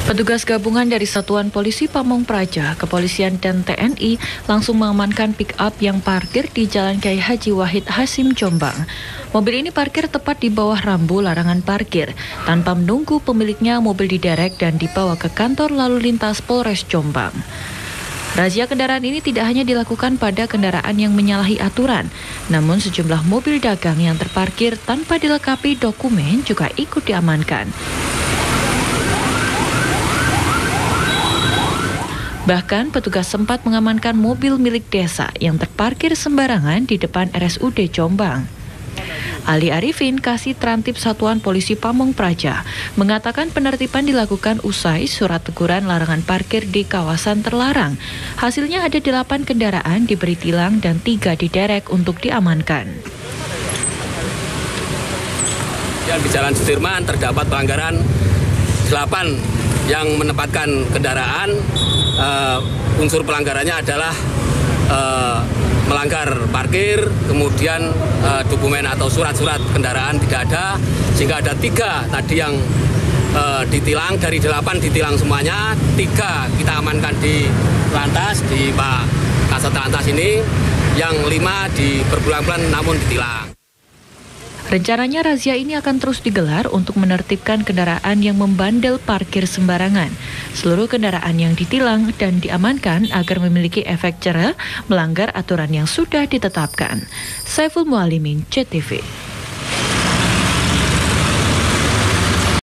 Petugas gabungan dari Satuan Polisi Pamong Praja, Kepolisian dan TNI langsung mengamankan pick-up yang parkir di Jalan Kiai Haji Wahid Hasim, Jombang. Mobil ini parkir tepat di bawah rambu larangan parkir. Tanpa menunggu pemiliknya, mobil diderek dan dibawa ke kantor lalu lintas Polres Jombang. Razia kendaraan ini tidak hanya dilakukan pada kendaraan yang menyalahi aturan, namun sejumlah mobil dagang yang terparkir tanpa dilengkapi dokumen juga ikut diamankan. Bahkan petugas sempat mengamankan mobil milik desa yang terparkir sembarangan di depan RSUD Jombang. Ali Arifin, Kasih Trantip Satuan Polisi Pamong Praja, mengatakan penertiban dilakukan usai surat teguran larangan parkir di kawasan terlarang. Hasilnya ada 8 kendaraan diberi tilang dan 3 diderek untuk diamankan. Di Jalan Sudirman terdapat pelanggaran 8 yang menempatkan kendaraan. Unsur pelanggarannya adalah melanggar parkir, kemudian dokumen atau surat-surat kendaraan tidak ada, sehingga ada 3 tadi yang ditilang. Dari 8 ditilang semuanya, 3 kita amankan di lantas, di Pak Kasat Lantas ini, yang 5 di berbulan-bulan namun ditilang. Rencananya razia ini akan terus digelar untuk menertibkan kendaraan yang membandel parkir sembarangan. Seluruh kendaraan yang ditilang dan diamankan agar memiliki efek jera melanggar aturan yang sudah ditetapkan. Saiful Mualimin, CTV.